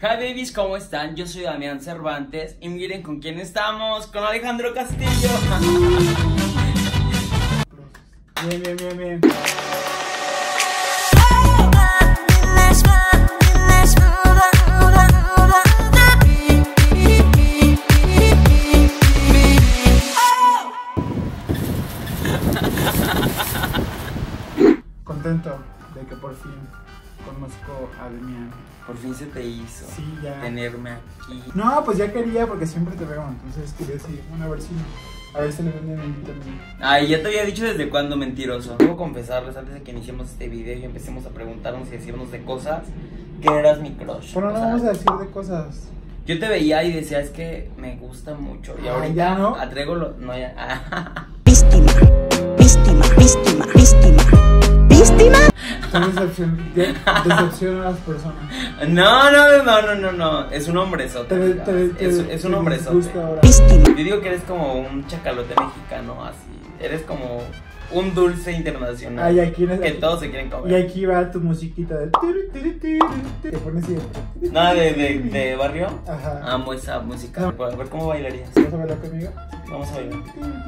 Hi babies, ¿cómo están? Yo soy Damián Cervantes y miren con quién estamos, con Alejandro Castillo. Bien. Contento de que por fin conozco a Damián. Por fin se te hizo tenerme aquí. No, pues ya quería porque siempre te veo, entonces quería decir, bueno, a ver si le venden a mí también. Ay, ya te había dicho desde cuándo, mentiroso. Debo confesarles antes de que iniciemos este video y empecemos a preguntarnos y decirnos de cosas, que eras mi crush. Bueno, no vamos a decir de cosas. Yo te veía y decía, es que me gusta mucho. Y ahorita ya no. Atrego lo. No, ya. Víctima. Decepciona a las personas. No. Es un hombrezote. Es un hombrezote. Yo digo que eres como un chacalote mexicano, así. Eres como un dulce internacional. Ay, aquí que todos se quieren comer. Y aquí va tu musiquita de que pones siempre. Nada de barrio. Ajá. Amo esa música. A ver cómo bailarías. ¿Vas a bailar conmigo? Vamos a bailar.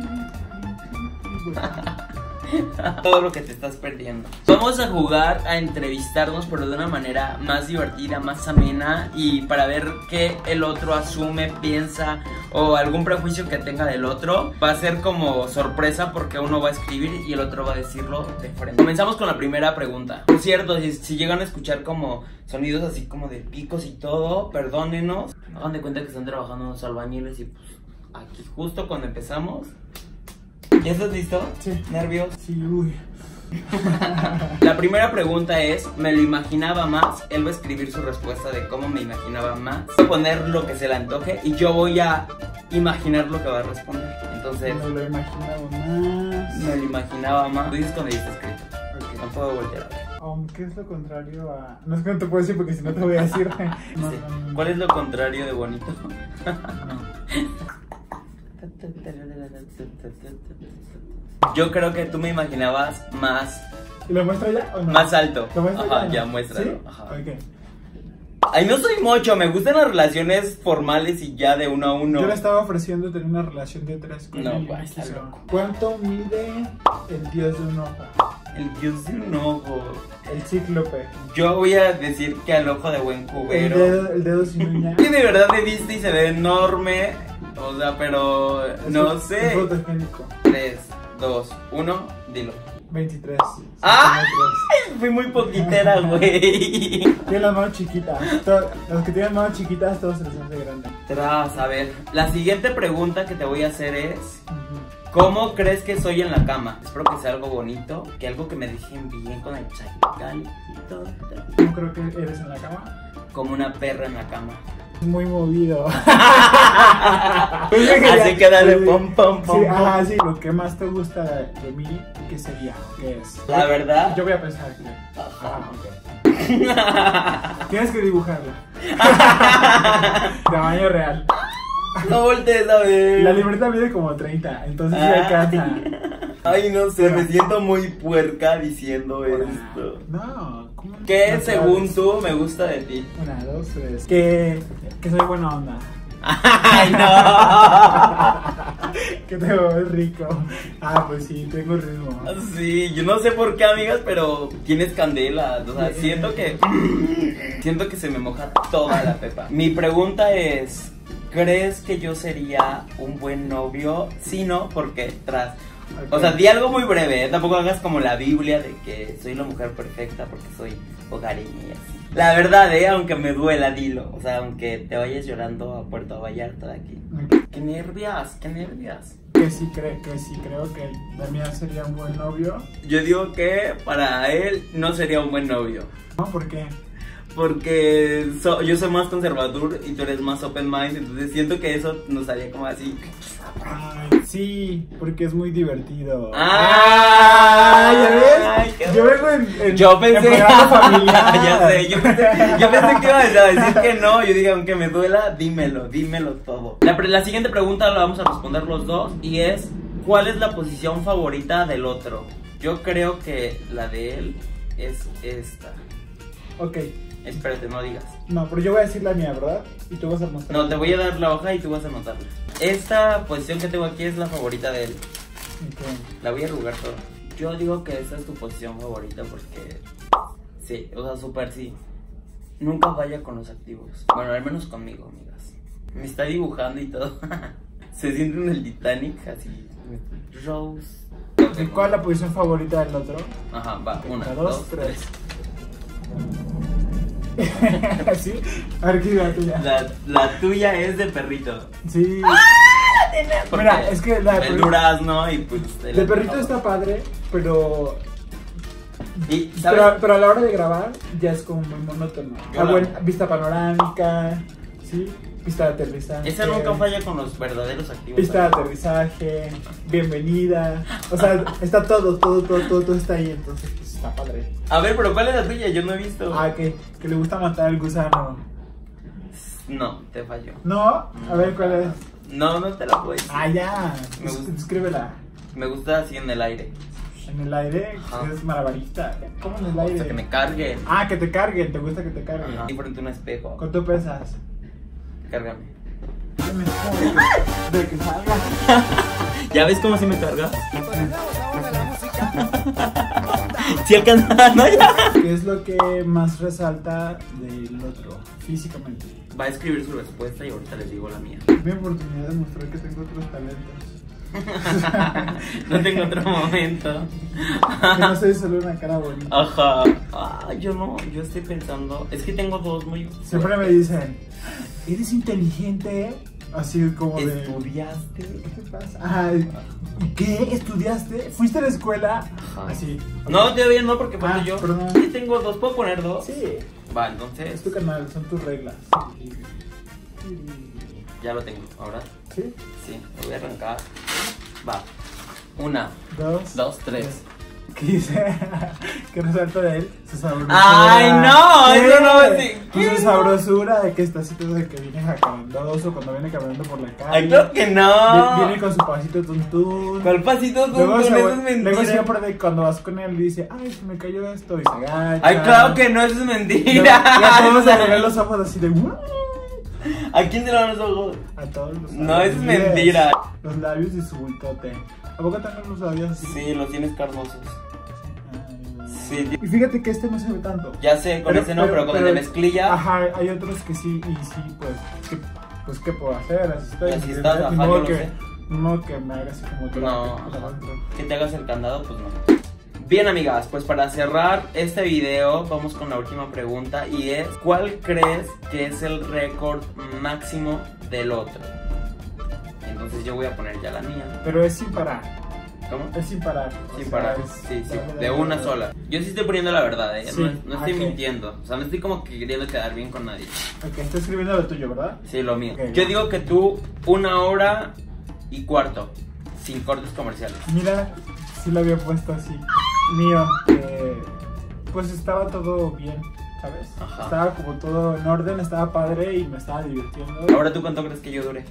Todo lo que te estás perdiendo. Vamos a jugar a entrevistarnos, pero de una manera más divertida, más amena, y para ver qué el otro asume, piensa o algún prejuicio que tenga del otro. Va a ser como sorpresa porque uno va a escribir y el otro va a decirlo de frente. Comenzamos con la primera pregunta. Por cierto, si llegan a escuchar como sonidos así como de picos y todo, perdónenos. Hagan de cuenta que están trabajando los albañiles y pues aquí justo cuando empezamos. ¿Ya estás listo? Sí. ¿Nervios? Sí, uy. La primera pregunta es, ¿me lo imaginaba más? Él va a escribir su respuesta de cómo me imaginaba más. Voy a poner lo que se le antoje y yo voy a imaginar lo que va a responder. Entonces, me lo imaginaba más. Me lo imaginaba más. Tú dices cuando dice escrito. Okay. No puedo voltear a ver. ¿Qué es lo contrario a...? No es que no te puedo decir porque si no te voy a decir. No. ¿Cuál es lo contrario de bonito? Yo creo que tú me imaginabas más. ¿Y lo muestro ya o no? Más alto. ¿Lo muestro Ajá, ya? ya muéstralo. ¿Sí? Ajá. Ok. Ay, no soy mocho, me gustan las relaciones formales y ya de uno a uno. Yo le estaba ofreciendo tener una relación de 3 con él. No, está loco. ¿Cuánto mide el dios de un ojo? El dios de un ojo. El cíclope. Yo voy a decir que al ojo de buen cubero. El dedo sin uña. Que de verdad me viste y se ve enorme. O sea, pero no sé. Es fotogénico. 3, 2, 1, dilo. 23. ¡Ah! Fui muy poquitera, güey. Tiene la mano chiquita. Los que tienen manos chiquitas, todos se les hace grande. Tras, a ver. La siguiente pregunta que te voy a hacer es: ¿cómo crees que soy en la cama? Espero que sea algo bonito, que algo que me dejen bien con el chacal y todo. ¿Cómo creo que eres en la cama? Como una perra en la cama. Muy movido. Así que dale pom pom pom. Sí, sí, lo que más te gusta de mí, ¿qué sería? ¿Qué es? La verdad. Yo voy a pensar que. Ok. Tienes que dibujarla. Tamaño real. No voltees a ver. La libreta mide como 30, entonces sí alcanza. Ay, no sé, me siento muy puerca diciendo esto. No, ¿cómo? ¿Qué según tú me gusta de ti? 1, 2, 3. Que soy buena onda. Ay, no. Que te ves rico. Pues sí, tengo ritmo. Sí, yo no sé por qué, amigas, pero tienes candela. O sea, siento que se me moja toda la pepa. Mi pregunta es: ¿crees que yo sería un buen novio? Sí, no, porque tras. Okay. O sea, di algo muy breve, ¿eh? Tampoco hagas como la Biblia de que soy la mujer perfecta porque soy hogareña y así. La verdad, aunque me duela, dilo. O sea, aunque te vayas llorando a Puerto Vallarta de aquí. Okay. Qué nervias. Que sí creo que Damián sería un buen novio. Yo digo que para él no sería un buen novio. ¿No? ¿Por qué? Porque yo soy más conservador y tú eres más open mind, entonces siento que eso nos haría como así. Ay, sí, porque es muy divertido. ¿Ya ves? Yo vengo en yo pensé familiar. Ya sé, yo pensé que ibas a decir que no. Yo dije, aunque me duela, dímelo todo. La siguiente pregunta la vamos a responder los dos y es: ¿cuál es la posición favorita del otro? Yo creo que la de él es esta. Ok. Espérate, no digas. No, pero yo voy a decir la mía, ¿verdad? Y tú vas a mostrar. No, te voy a dar la hoja y tú vas a anotarla. Esta posición que tengo aquí es la favorita de él. Okay. La voy a arrugar toda. Yo digo que esta es tu posición favorita porque... Sí, o sea, súper sí. Nunca falla con los activos. Bueno, al menos conmigo, amigas. Me está dibujando y todo. Se siente en el Titanic, así. Rose. ¿Y cuál es la posición favorita del otro? Ajá, va. Okay, 1, 2, 2, 3. 3. ¿Sí? A ver, ¿qué es la tuya? La tuya es de perrito. Sí. Porque Mira, es que la de el durazno y pues... de perrito está padre, pero... Y, ¿sabes? Pero a la hora de grabar ya es como muy monótono. Vista panorámica, ¿sí? Pista de aterrizaje. Esa nunca falla con los verdaderos activos. Pista de aterrizaje, bienvenida. O sea, está todo está ahí, entonces pues está padre. A ver, pero ¿cuál es la tuya? Yo no he visto. Ah, que le gusta matar al gusano. No, te falló. No, a ver cuál es. No, no te la puedo decir. Ah, ya. Me gusta. Escríbela. Me gusta así en el aire. En el aire, Ajá. es malabarista. ¿Cómo en el O aire? sea, que me carguen. Ah, que te carguen, te gusta que te carguen. Ajá. Y frente a un espejo. ¿Cuánto pesas? Cárgame. De que salga. ¿Ya ves cómo sí me carga? Sí alcanza, ¿no? Ya. ¿Qué es lo que más resalta del otro físicamente? Va a escribir su respuesta y ahorita les digo la mía. Es mi oportunidad de mostrar que tengo otros talentos. No tengo otro momento. Que no soy solo una cara bonita. Ajá. Ah, yo no, yo estoy pensando. Es que tengo dos muy. Siempre me dicen, ¿eres inteligente? Así como de... ¿Estudiaste? ¿Qué te pasa? Ajá, ¿qué? ¿Estudiaste? ¿Fuiste a la escuela? Ajá. Así. No, todavía no, porque falto yo. Perdón. Sí, tengo dos. ¿Puedo poner dos? Sí. Va, entonces. Es tu canal, son tus reglas. Ya lo tengo. Ahora ¿Sí? sí, lo voy a arrancar. Va. 1, 2, 2, 3. ¿Qué dice? ¿Qué resalta de él? Su sabrosura. ¡Ay, no! ¿Qué? Eso no va a decir. Su sabrosura de que está así todo de que viene jacarandoso cuando viene caminando por la calle. ¡Ay, creo que no! Viene con su pasito tuntún. ¿Cuál pasito Luego, tuntún? Eso es mentira. luego siempre cuando vas con él dice, ay, se me cayó esto y se agacha. ¡Ay, claro que no! Eso es Luego, mentira. ya todos se le ven los ojos así de ¿A quién se le van los ojos? a todos los No, eso es labios. mentira. Los labios y su bultote. ¿A poco tenés los labios así? Sí, los tienes carnosos. Sí, Y fíjate que este no se ve tanto. ya sé, con ese no, pero con el de mezclilla. Ajá, hay otros que sí, y sí, pues, ¿qué puedo hacer? Así estoy. Así estás, ajá, Ni yo modo lo que, sé. ni modo que me haga así como tú. No, que te hagas el candado, pues no. Bien, amigas, pues para cerrar este video vamos con la última pregunta y es ¿cuál crees que es el récord máximo del otro? Entonces yo voy a poner ya la mía. Pero es sin parar. ¿Cómo? Es sin parar. O Sin sea, parar, es- sí, dale, de dale, una dale. sola. Yo sí estoy poniendo la verdad, Sí, no estoy ok. mintiendo. O sea, no estoy como que queriendo quedar bien con nadie. Ok, estoy escribiendo lo tuyo, ¿verdad? Sí, lo mío. Ok. Yo digo que tú 1 hora y cuarto, sin cortes comerciales. Mira, sí lo había puesto así. Mío, pues estaba todo bien, ¿sabes? Ajá. Estaba como todo en orden, estaba padre y me estaba divirtiendo. Ahora tú cuánto crees que yo dure.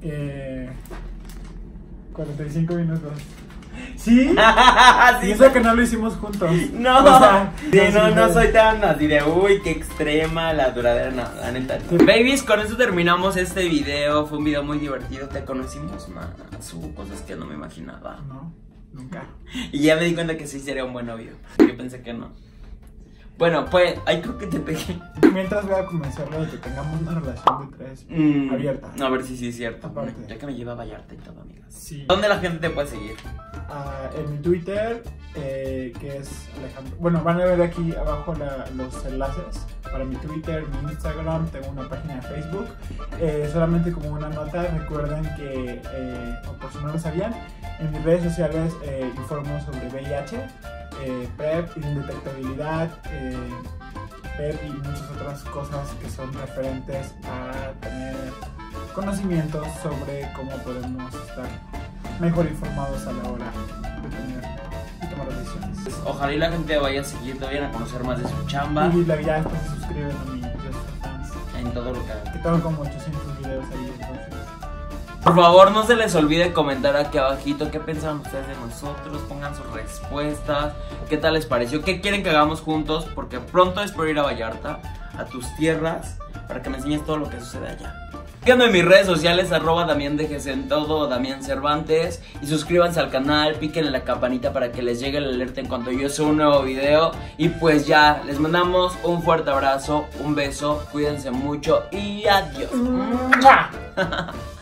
45 minutos. ¿Sí? Sí, Y eso que no lo hicimos juntos. no, O sea, sí, no, sí, no sí. soy tan así de uy, qué extrema la duradera, no, la neta. No. Sí. Babies, con eso terminamos este video. Fue un video muy divertido, te conocimos más. Hubo cosas que no me imaginaba. No, nunca. Y ya me di cuenta que sí sería un buen novio. Yo pensé que no. Bueno, pues, ay, creo que te pegué. Mientras voy a convencerlo de que tengamos una relación de tres abierta. A ver si sí es cierto. Aparte. Ya que me lleva a Vallarta y todo, amigas. Sí. ¿Dónde la gente te puede seguir? En mi Twitter, que es Alejandro. Bueno, van a ver aquí abajo los enlaces para mi Twitter, mi Instagram. Tengo una página de Facebook. Solamente como una nota, recuerden que, o por si no lo sabían, en mis redes sociales informo sobre VIH, PrEP, indetectabilidad, PEP y muchas otras cosas que son referentes a tener conocimientos sobre cómo podemos estar mejor informados a la hora de tener y tomar decisiones. Pues, ojalá y la gente vaya a seguir, te vayan a conocer más de su chamba. Y ya después se suscriben a mi Just for Fans, En todo lo que hagan. que tengo como 800 videos ahí, entonces. Por favor, no se les olvide comentar aquí abajito qué pensaron ustedes de nosotros, pongan sus respuestas, qué tal les pareció, qué quieren que hagamos juntos, porque pronto espero ir a Vallarta, a tus tierras para que me enseñes todo lo que sucede allá. Síganme en mis redes sociales, @DamianDGC en todo, Damián Cervantes. Y suscríbanse al canal, píquenle la campanita para que les llegue el alerta en cuanto yo suba un nuevo video. Y pues ya, les mandamos un fuerte abrazo, un beso, cuídense mucho y adiós.